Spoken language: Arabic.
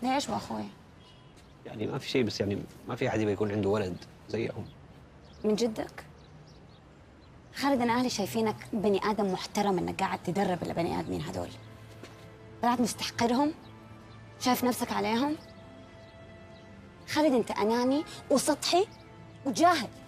ليش واخوي؟ يعني ما في شيء، بس يعني ما في احد يبغى يكون عنده ولد زيهم. من جدك؟ خالد انا اهلي شايفينك بني ادم محترم انك قاعد تدرب البني ادمين هذول. طلعت مستحقرهم؟ شايف نفسك عليهم؟ خالد انت اناني وسطحي وجاهل.